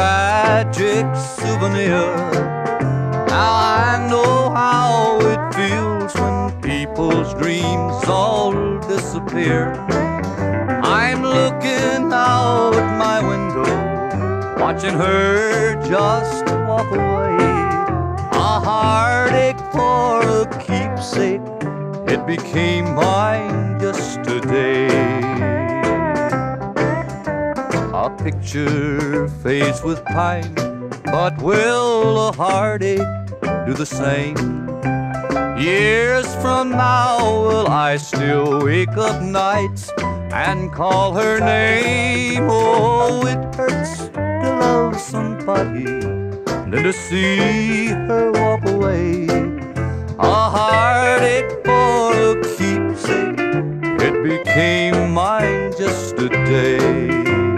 tragic souvenir. Now I know how it feels when people's dreams all disappear. I'm looking out my window, watching her just walk away. A heartache for a keepsake, it became mine just today. A picture fades with time, but will a heartache do the same? Years from now, will I still wake up nights and call her name? Oh, it hurts to love somebody, than to see her walk away. A heartache for a keepsake, it became mine just today.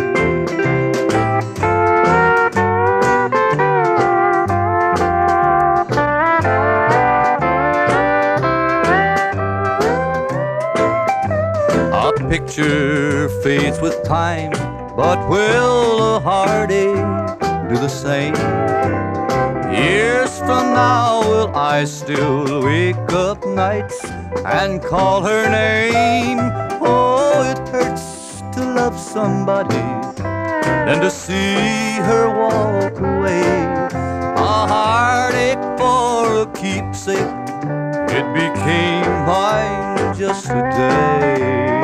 A picture fades with time, but will a heartache do the same? Years from now, will I still wake up nights and call her name? Oh, it hurts to love somebody, than to see her walk away. A heartache for a keepsake, it became mine just today.